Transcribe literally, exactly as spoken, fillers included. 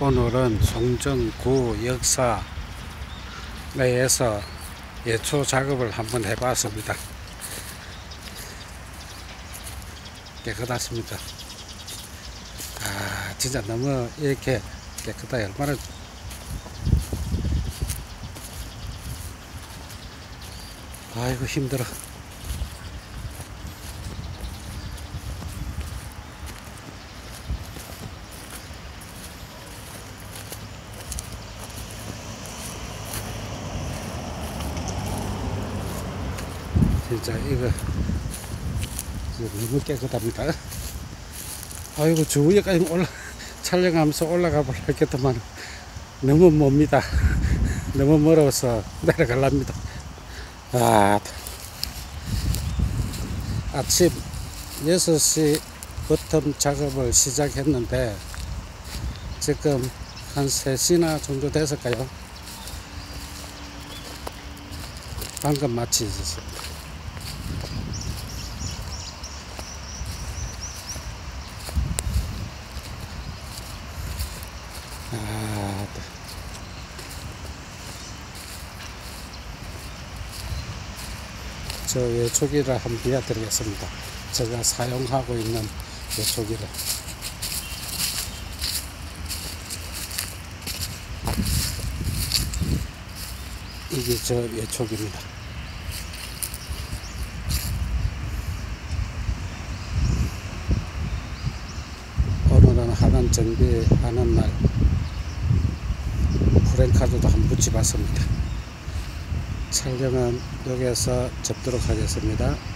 오늘은 송정구 역사 내에서 예초 작업을 한번 해봤습니다. 깨끗하십니까? 아, 진짜 너무 이렇게 깨끗하게 얼마나 아이고 힘들어. 진짜 이거 너무 깨끗합니다. 아이고 저 위에까지 올라 촬영하면서 올라가 보려 했겠더만 너무 멉니다. 너무 멀어서 내려가랍니다. 아, 아침 여섯 시부터 작업을 시작했는데 지금 한 세 시나 정도 됐을까요? 방금 마치셨습니다. 아, 저 예초기를 한번 보여드리겠습니다. 제가 사용하고 있는 예초기를. 이게 저 예초기입니다. 오늘은 하단 정비하는 날 프랭카드도 한번 붙여봤습니다. 촬영은 여기에서 접도록 하겠습니다.